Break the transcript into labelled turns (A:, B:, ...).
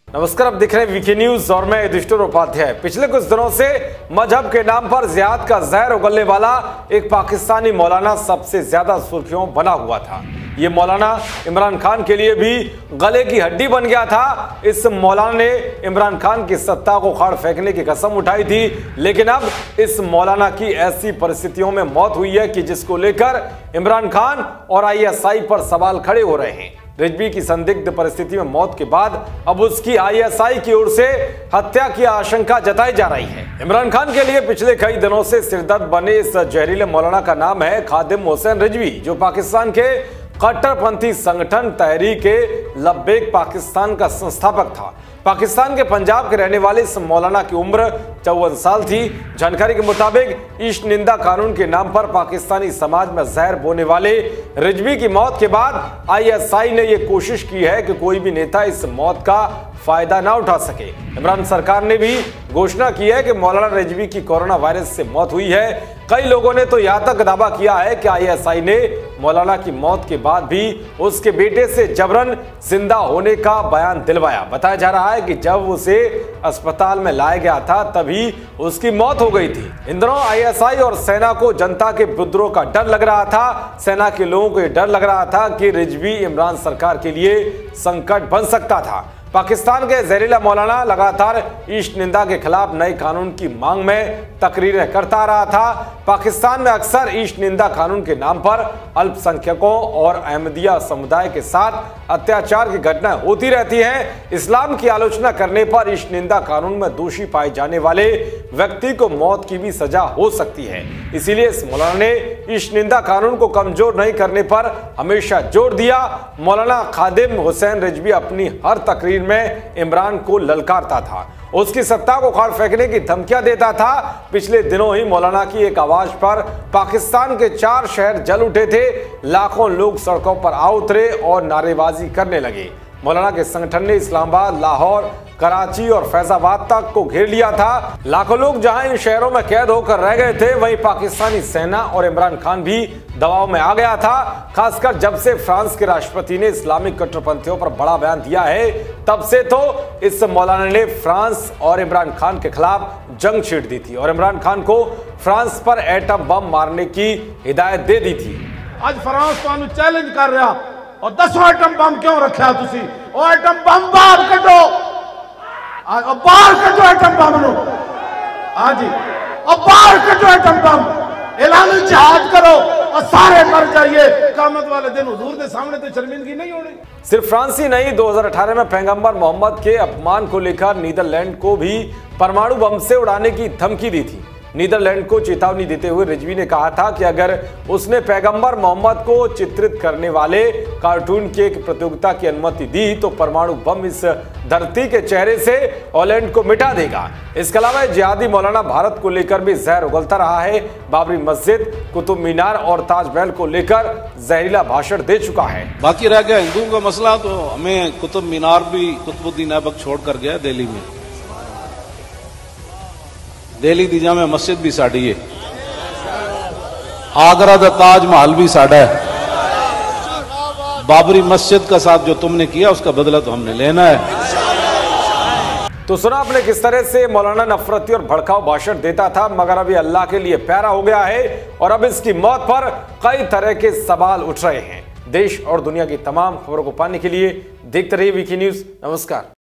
A: नमस्कार, आप दिख रहे हैं वीके न्यूज और मैं युधिष्ठिर उपाध्याय। पिछले कुछ दिनों से मजहब के नाम पर जिहाद का जहर उगलने वाला एक पाकिस्तानी मौलाना सबसे ज्यादा सुर्खियों बना हुआ था। ये मौलाना इमरान खान के लिए भी गले की हड्डी बन गया था। इस मौलाना ने इमरान खान की सत्ता को उखाड़ फेंकने की कसम उठाई थी, लेकिन अब इस मौलाना की ऐसी परिस्थितियों में मौत हुई है कि जिसको लेकर इमरान खान और आईएसआई पर सवाल खड़े हो रहे हैं। रिजवी की संदिग्ध परिस्थिति में मौत के बाद अब उसकी आईएसआई की ओर से हत्या की आशंका जताई जा रही है। इमरान खान के लिए पिछले कई दिनों से सिरदर्द बने इस जहरीले मौलाना का नाम है खादिम हुसैन रिजवी, जो पाकिस्तान के कट्टरपंथी संगठन तहरीक-ए-लब्बैक पाकिस्तान का संस्थापक था। पाकिस्तान के पंजाब के रहने वाले इस मौलाना की उम्र 54 साल थी। जानकारी के मुताबिक ईश निंदा कानून के नाम पर पाकिस्तानी समाज में जहर बोने वाले रिजवी की मौत के बाद आईएसआई ने यह कोशिश की है कि कोई भी नेता इस मौत का फायदा ना उठा सके। इमरान सरकार ने भी घोषणा की है कि मौलाना रिजवी की कोरोना वायरस से मौत हुई है। कई लोगों ने तो यहां तक दावा किया है कि आईएसआई ने मौलाना की मौत के बाद भी उसके बेटे से जबरन जिंदा होने का बयान दिलवाया। बताया जा रहा है कि जब उसे अस्पताल में लाया गया था तभी उसकी मौत हो गई थी। इन दिनों आईएसआई और सेना को जनता के विद्रोह का डर लग रहा था। सेना के लोगों को यह डर लग रहा था कि रिजवी इमरान सरकार के लिए संकट बन सकता था। पाकिस्तान के जहरीला मौलाना लगातार ईश निंदा के खिलाफ नए कानून की मांग में तकरीरें करता रहा था। पाकिस्तान में अक्सर ईश निंदा कानून के नाम पर अल्पसंख्यकों और अहमदिया समुदाय के साथ अत्याचार की घटनाएं होती रहती हैं। इस्लाम की आलोचना करने पर ईश निंदा कानून में दोषी पाए जाने वाले व्यक्ति को मौत की भी सजा हो सकती है। इसीलिए इस मौलाना ने ईश निंदा कानून को कमजोर नहीं करने पर हमेशा जोर दिया। मौलाना खादिम हुसैन रिजवी अपनी हर तकरीर में इमरान को ललकारता था, उसकी सत्ता को उखाड़ फेंकने की धमकियां देता था। पिछले दिनों ही मौलाना की एक आवाज पर पाकिस्तान के 4 शहर जल उठे थे। लाखों लोग सड़कों पर आ उतरे और नारेबाजी करने लगे। मौलाना के संगठन ने इस्लामाबाद, लाहौर, कराची और फैजाबाद तक को घेर लिया था। लाखों लोग जहां इन शहरों में कैद होकर रह गए थे, वहीं पाकिस्तानी सेना और इमरान खान भी दबाव में आ गया था। खासकर जब से फ्रांस के राष्ट्रपति ने इस्लामिक कट्टरपंथियों पर बड़ा बयान दिया है, तब से तो इस मौलाना ने फ्रांस और इमरान खान के खिलाफ जंग छेड़ दी थी और इमरान खान को फ्रांस पर एटम बम मारने की हिदायत दे दी थी।
B: आज फ्रांस तो चैलेंज कर रहा और 10 एटम बम क्यों रखा तुसी? और एटम बम बाहर कटो, बाहर कटो एटम बम नो। हाँ जी, और बाहर कटो एटम बम, ऐलान जिहाद करो और सारे मर जाइए। क़यामत वाले दिन हुजूर के सामने तो शर्मिंदगी नहीं होनी।
A: सिर्फ फ्रांस ही नहीं, 2018 में पैगंबर मोहम्मद के अपमान को लेकर नीदरलैंड को भी परमाणु बम से उड़ाने की धमकी दी थी। नीदरलैंड को चेतावनी देते हुए रिजवी ने कहा था कि अगर उसने पैगंबर मोहम्मद को चित्रित करने वाले कार्टून की एक प्रतियोगिता की अनुमति दी तो परमाणु बम इस धरती के चेहरे से हॉलैंड को मिटा देगा। इसके अलावा जिहादी मौलाना भारत को लेकर भी जहर उगलता रहा है। बाबरी मस्जिद, कुतुब मीनार और ताजमहल को लेकर जहरीला भाषण दे चुका है।
C: बाकी रह गया हिंदुओं का मसला, तो हमें कुतुब मीनार भी कुतुबुद्दीन ऐबक छोड़ कर गया दिल्ली में। दिल्ली दी जामे मस्जिद भी साड़ी है, आगरा दा ताजमहल भी साड़ा है। बाबरी मस्जिद का साथ जो तुमने किया उसका बदला तो हमने लेना है।
A: तो सुना आपने किस तरह से मौलाना नफरती और भड़काऊ भाषण देता था, मगर अभी अल्लाह के लिए प्यारा हो गया है और अब इसकी मौत पर कई तरह के सवाल उठ रहे हैं। देश और दुनिया की तमाम खबरों को पाने के लिए देखते रहिए वीके न्यूज। नमस्कार।